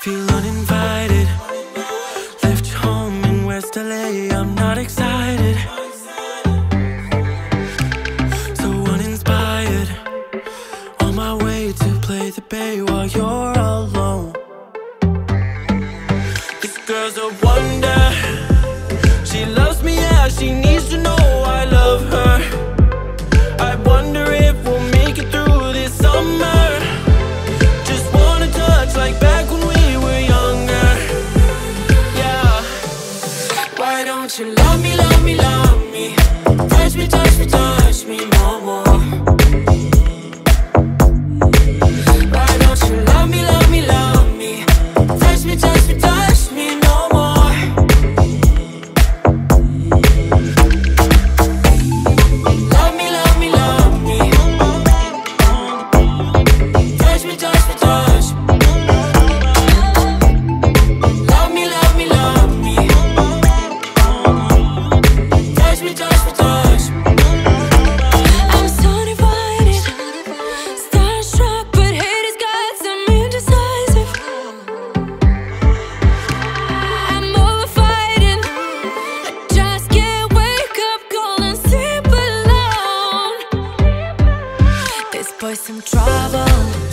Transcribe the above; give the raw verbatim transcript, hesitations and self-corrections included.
feel uninvited. Left your home in West L A, I'm not excited. So uninspired, on my way to play the bay while you're alone. This girl's a wonder, she loves me, yeah, she needs to know I love her. I wonder if we'll make it through this summer. Just wanna touch like back when we were younger. Yeah. Why don't you love me, love me, love me? Touch me, touch me, touch me no more. Why don't you love me, love me, love me? Touch me, touch me, touch me no more. Love me, love me, love me. Touch me, touch me, touch me. Love me, love me, love me. Touch me, touch me, touch me. I'm so divided, starstruck, but hate has got some indecisive. I'm over fighting, I just can't wake up cold and sleep alone. This boy's some trouble.